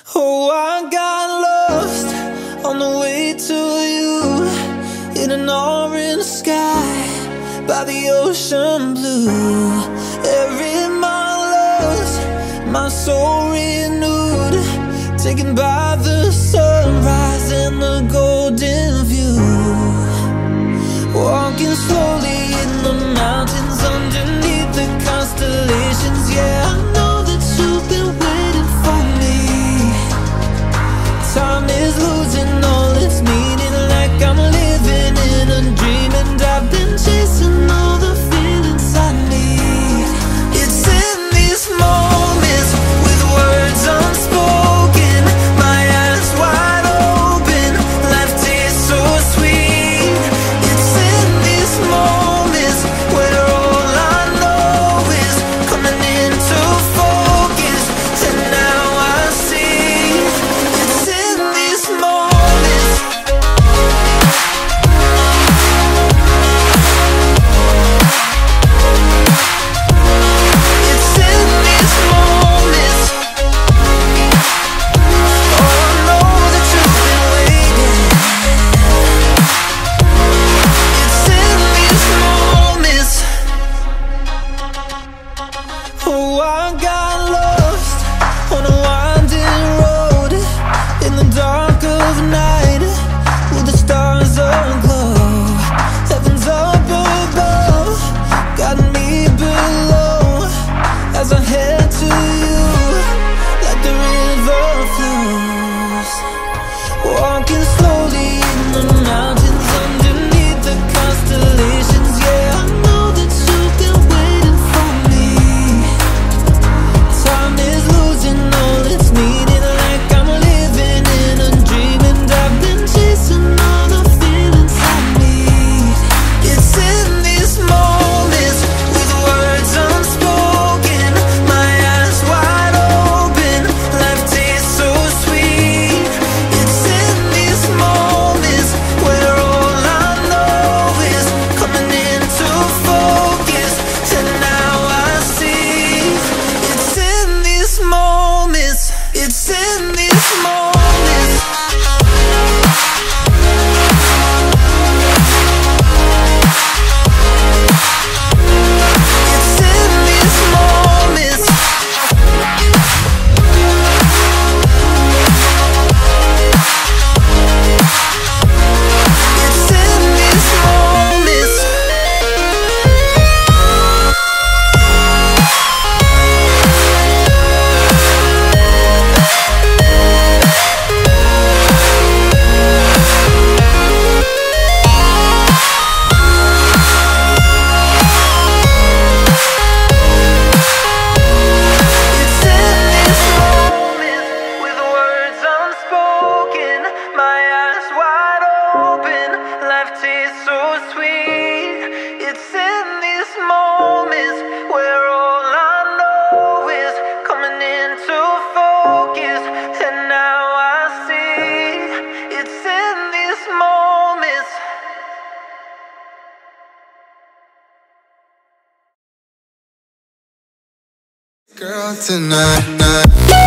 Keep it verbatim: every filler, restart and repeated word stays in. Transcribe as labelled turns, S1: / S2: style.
S1: Oh, I got lost on the way to you, in an orange sky by the ocean blue. Every mile lost, my soul renewed, taken by the sunrise and the golden view. Walking slowly in the mountains underneath the constellations. Yeah, I know that you've been waiting for me. Time is losing all its meaning, like I'm living in a dream, and I've been chasing all the feelings I need. It's in these moments with words unspoken, my eyes wide open, life tastes so sweet. It's in these moments where all I know is coming into focus, and now I see. It's in these moments. It's in these moments. Oh, I know that you've been waiting. It's in these moments. Oh, I got lost on a winding road in the dark of night, with the stars aglow. Heaven's up above, got me below, as I head to you like the river flows. Walking slowly in the mountains underneath the constellations. Yeah, I know that you've been waiting for me. Time is losing all its meaning, like I'm living in a dream, and I've been chasing all the feelings I need. It's in these moments with words unspoken, my eyes wide open, life tastes so sweet. It's in these moments where all I know is coming into focus, and now I see. It's in these moments. It's in these moments. It's in these moments. It's in these moments. It's in these moments with words unspoken, my eyes wide open, life tastes so sweet. It's in these moments where all I know is coming into focus, and now I see. It's in these moments.
S2: Girl, tonight, night.